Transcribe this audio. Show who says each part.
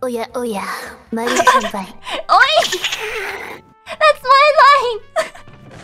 Speaker 1: おやおや、マリア先輩。
Speaker 2: おい